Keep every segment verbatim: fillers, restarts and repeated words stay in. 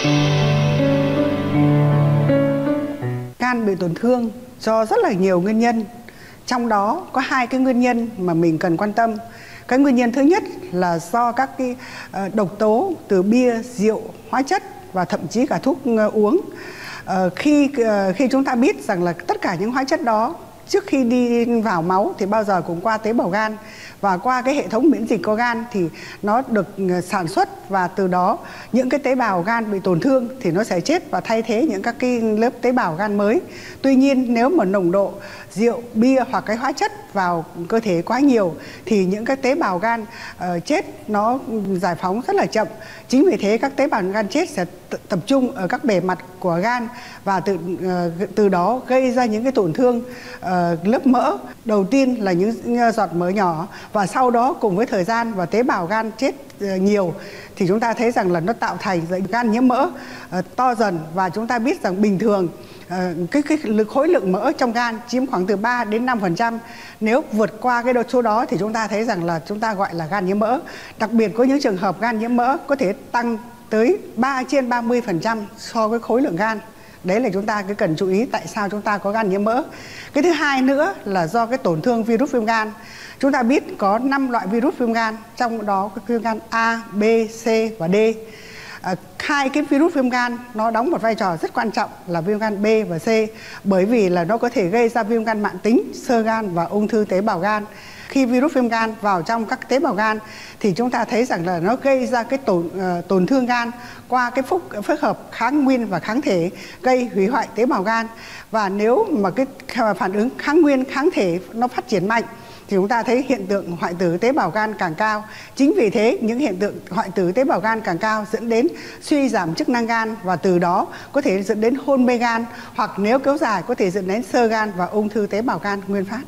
Gan bị tổn thương do rất là nhiều nguyên nhân. Trong đó có hai cái nguyên nhân mà mình cần quan tâm. Cái nguyên nhân thứ nhất là do các cái độc tố từ bia, rượu, hóa chất và thậm chí cả thuốc uống. Khi khi chúng ta biết rằng là tất cả những hóa chất đó trước khi đi vào máu thì bao giờ cũng qua tế bào gan, và qua cái hệ thống miễn dịch của gan thì nó được sản xuất, và từ đó những cái tế bào gan bị tổn thương thì nó sẽ chết và thay thế những các cái lớp tế bào gan mới. Tuy nhiên nếu mà nồng độ rượu, bia hoặc cái hóa chất vào cơ thể quá nhiều thì những cái tế bào gan uh, chết nó giải phóng rất là chậm. Chính vì thế các tế bào gan chết sẽ tập trung ở các bề mặt của gan, và từ uh, từ đó gây ra những cái tổn thương uh, lớp mỡ. Đầu tiên là những giọt mỡ nhỏ, và sau đó cùng với thời gian và tế bào gan chết uh, nhiều thì chúng ta thấy rằng là nó tạo thành gan nhiễm mỡ uh, to dần. Và chúng ta biết rằng bình thường uh, cái, cái khối lượng mỡ trong gan chiếm khoảng từ ba đến năm phần trăm. Nếu vượt qua cái độ số đó thì chúng ta thấy rằng là chúng ta gọi là gan nhiễm mỡ. Đặc biệt có những trường hợp gan nhiễm mỡ có thể tăng tới ba trên ba mươi phần trăm so với khối lượng gan. Đấy là chúng ta cứ cần chú ý tại sao chúng ta có gan nhiễm mỡ. Cái thứ hai nữa là do cái tổn thương virus viêm gan. Chúng ta biết có năm loại virus viêm gan, trong đó có viêm gan A, B, C và D. À, hai cái virus viêm gan nó đóng một vai trò rất quan trọng là viêm gan B và C, bởi vì là nó có thể gây ra viêm gan mãn tính, xơ gan và ung thư tế bào gan. Khi virus viêm gan vào trong các tế bào gan thì chúng ta thấy rằng là nó gây ra cái tổn, uh, tổn thương gan qua cái phúc, phức hợp kháng nguyên và kháng thể, gây hủy hoại tế bào gan. Và nếu mà cái phản ứng kháng nguyên, kháng thể nó phát triển mạnh thì chúng ta thấy hiện tượng hoại tử tế bào gan càng cao. Chính vì thế những hiện tượng hoại tử tế bào gan càng cao dẫn đến suy giảm chức năng gan, và từ đó có thể dẫn đến hôn mê gan, hoặc nếu kéo dài có thể dẫn đến xơ gan và ung thư tế bào gan nguyên phát.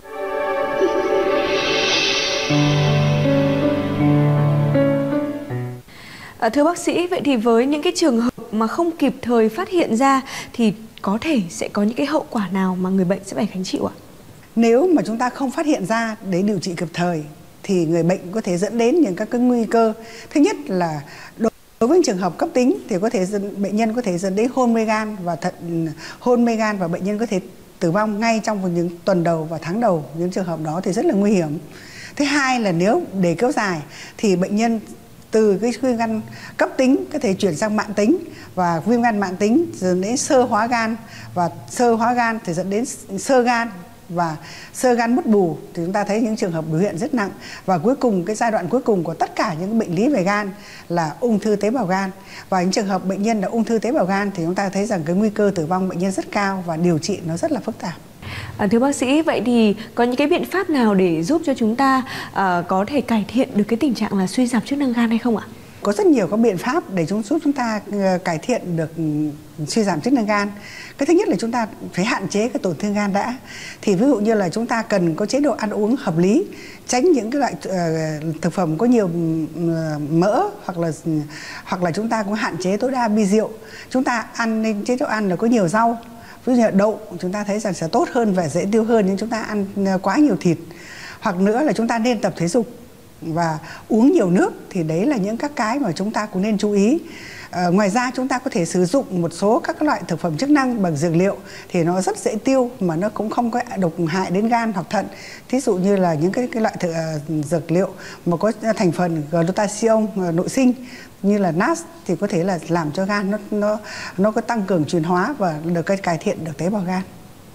À, thưa bác sĩ, vậy thì với những cái trường hợp mà không kịp thời phát hiện ra thì có thể sẽ có những cái hậu quả nào mà người bệnh sẽ phải gánh chịu ạ? Nếu mà chúng ta không phát hiện ra để điều trị kịp thời thì người bệnh có thể dẫn đến những các cái nguy cơ. Thứ nhất là đối với trường hợp cấp tính thì có thể dẫn, bệnh nhân có thể dẫn đến hôn mê gan và thận hôn mê gan và bệnh nhân có thể tử vong ngay trong những tuần đầu và tháng đầu. Những trường hợp đó thì rất là nguy hiểm. Thứ hai là nếu để kéo dài thì bệnh nhân từ cái viêm gan cấp tính có thể chuyển sang mãn tính, và viêm gan mãn tính dẫn đến xơ hóa gan, và xơ hóa gan thì dẫn đến xơ gan và xơ gan mất bù, thì chúng ta thấy những trường hợp biểu hiện rất nặng. Và cuối cùng cái giai đoạn cuối cùng của tất cả những bệnh lý về gan là ung thư tế bào gan. Và những trường hợp bệnh nhân là ung thư tế bào gan thì chúng ta thấy rằng cái nguy cơ tử vong bệnh nhân rất cao và điều trị nó rất là phức tạp. À, thưa bác sĩ, vậy thì có những cái biện pháp nào để giúp cho chúng ta à, có thể cải thiện được cái tình trạng là suy giảm chức năng gan hay không ạ? Có rất nhiều các biện pháp để chúng giúp chúng ta cải thiện được suy giảm chức năng gan. Cái thứ nhất là chúng ta phải hạn chế cái tổn thương gan đã. Thì ví dụ như là chúng ta cần có chế độ ăn uống hợp lý, tránh những cái loại uh, thực phẩm có nhiều uh, mỡ, hoặc là hoặc là chúng ta cũng hạn chế tối đa bia rượu. Chúng ta ăn nên chế độ ăn là có nhiều rau. Ví dụ như là đậu chúng ta thấy rằng sẽ tốt hơn và dễ tiêu hơn, nhưng chúng ta ăn quá nhiều thịt. Hoặc nữa là chúng ta nên tập thể dục và uống nhiều nước, thì đấy là những các cái mà chúng ta cũng nên chú ý. À, ngoài ra chúng ta có thể sử dụng một số các loại thực phẩm chức năng bằng dược liệu thì nó rất dễ tiêu mà nó cũng không có độc hại đến gan hoặc thận. Thí dụ như là những cái, cái loại thực, uh, dược liệu mà có thành phần glutathione uh, nội sinh như là nát thì có thể là làm cho gan nó nó nó có tăng cường chuyển hóa và được cải thiện được tế bào gan.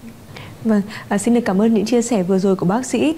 Vâng, à, xin được cảm ơn những chia sẻ vừa rồi của bác sĩ.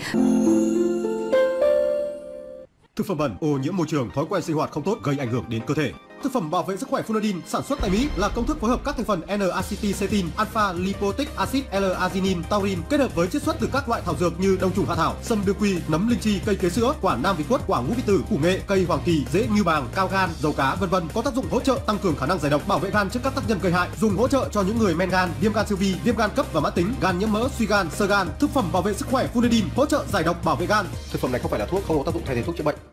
Thực phẩm bẩn, ô nhiễm môi trường, thói quen sinh hoạt không tốt gây ảnh hưởng đến cơ thể. Thực phẩm bảo vệ sức khỏe Funadin sản xuất tại Mỹ là công thức phối hợp các thành phần N-acetylcysteine, alpha-lipoic acid, L-arginine, taurin kết hợp với chiết xuất từ các loại thảo dược như đông trùng hạ thảo, sâm đương quy, nấm linh chi, cây kế sữa, quả nam vị quất, quả ngũ vị tử, củ nghệ, cây hoàng kỳ, rễ ngưu bàng, cao gan, dầu cá, vân vân có tác dụng hỗ trợ tăng cường khả năng giải độc, bảo vệ gan trước các tác nhân gây hại, dùng hỗ trợ cho những người men gan, viêm gan siêu vi, viêm gan cấp và mãn tính, gan nhiễm mỡ, suy gan, xơ gan. Thực phẩm bảo vệ sức khỏe Funadin hỗ trợ giải độc, bảo vệ gan. Thực phẩm này không phải là thuốc, không có tác dụng thay thế thuốc chữa bệnh.